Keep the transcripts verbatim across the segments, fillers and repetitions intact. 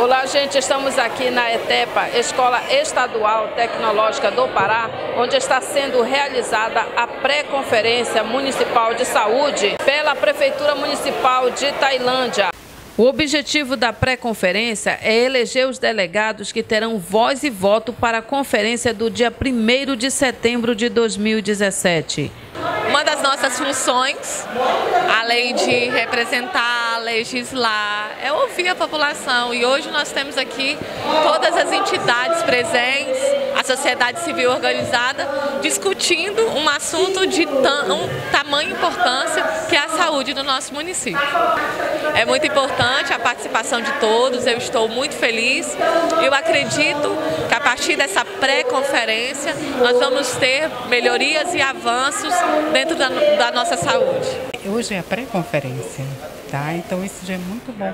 Olá, gente, estamos aqui na ETEPA, Escola Estadual Tecnológica do Pará, onde está sendo realizada a pré-conferência municipal de saúde pela Prefeitura Municipal de Tailândia. O objetivo da pré-conferência é eleger os delegados que terão voz e voto para a conferência do dia primeiro de setembro de dois mil e dezessete. Uma das nossas funções, além de representar, legislar, é ouvir a população. E hoje nós temos aqui todas as entidades presentes, a sociedade civil organizada, discutindo um assunto de tam, tamanha importância que é a saúde do nosso município. É muito importante a participação de todos, eu estou muito feliz. Eu acredito que a partir dessa pré-conferência nós vamos ter melhorias e avanços dentro da, da nossa saúde. Hoje é a pré-conferência, tá? Então isso já é muito bom.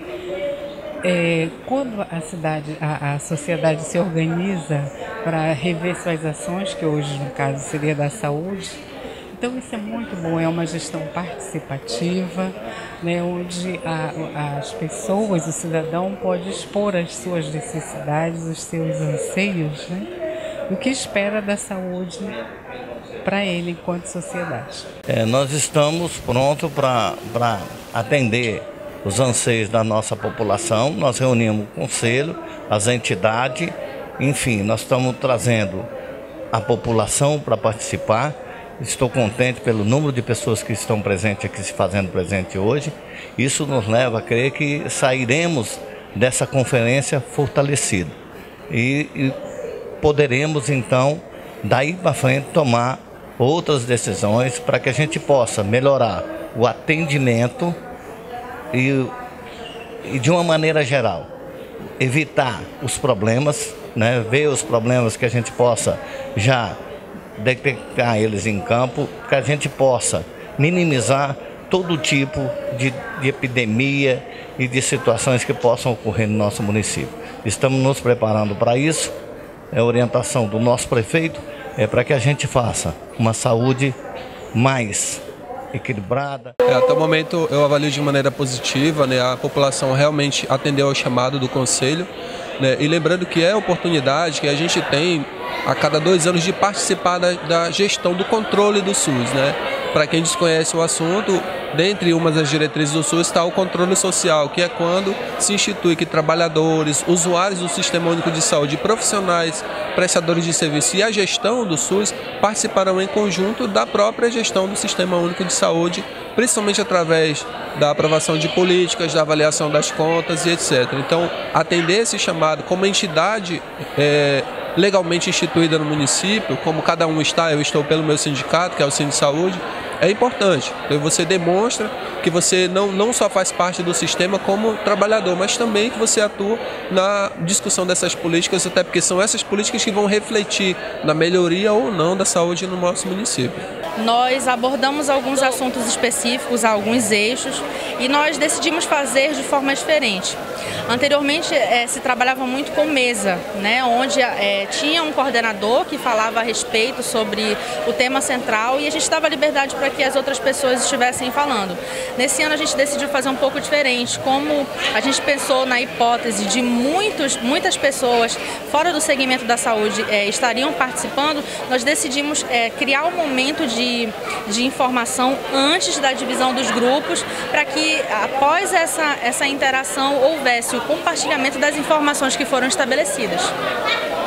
É, quando a cidade, a, a sociedade se organiza para rever suas ações, que hoje no caso seria da saúde, então isso é muito bom, é uma gestão participativa, né, onde a, as pessoas, o cidadão pode expor as suas necessidades, os seus anseios, né, o que espera da saúde para ele enquanto sociedade. É, nós estamos prontos para atender os anseios da nossa população. Nós reunimos o conselho, as entidades, enfim, nós estamos trazendo a população para participar. Estou contente pelo número de pessoas que estão presentes aqui, se fazendo presente hoje. Isso nos leva a crer que sairemos dessa conferência fortalecido e, e poderemos então daí para frente tomar outras decisões para que a gente possa melhorar o atendimento e, e de uma maneira geral, evitar os problemas, né, ver os problemas que a gente possa já detectar eles em campo, que a gente possa minimizar todo tipo de, de epidemia e de situações que possam ocorrer no nosso município. Estamos nos preparando para isso, é a orientação do nosso prefeito, é para que a gente faça uma saúde mais equilibrada. É, até o momento eu avalio de maneira positiva, né, a população realmente atendeu ao chamado do Conselho, né, e lembrando que é a oportunidade que a gente tem a cada dois anos de participar da, da gestão do controle do SUS, né? Para quem desconhece o assunto, dentre umas das diretrizes do SUS está o controle social, que é quando se institui que trabalhadores, usuários do Sistema Único de Saúde, profissionais, prestadores de serviço e a gestão do SUS participarão em conjunto da própria gestão do Sistema Único de Saúde, principalmente através da aprovação de políticas, da avaliação das contas e etcétera. Então, atender esse chamado como entidade é, legalmente instituída no município, como cada um está, eu estou pelo meu sindicato, que é o Sindisaúde, é importante. Então você demonstra que você não, não só faz parte do sistema como trabalhador, mas também que você atua na discussão dessas políticas, até porque são essas políticas que vão refletir na melhoria ou não da saúde no nosso município. Nós abordamos alguns assuntos específicos, alguns eixos, e nós decidimos fazer de forma diferente. Anteriormente é, se trabalhava muito com mesa, né, onde é, tinha um coordenador que falava a respeito sobre o tema central e a gente dava liberdade para que as outras pessoas estivessem falando. Nesse ano a gente decidiu fazer um pouco diferente, como a gente pensou na hipótese de muitos, muitas pessoas fora do segmento da saúde é, estariam participando, nós decidimos é, criar um momento de, de informação antes da divisão dos grupos, para que após essa, essa interação houvesse o compartilhamento das informações que foram estabelecidas.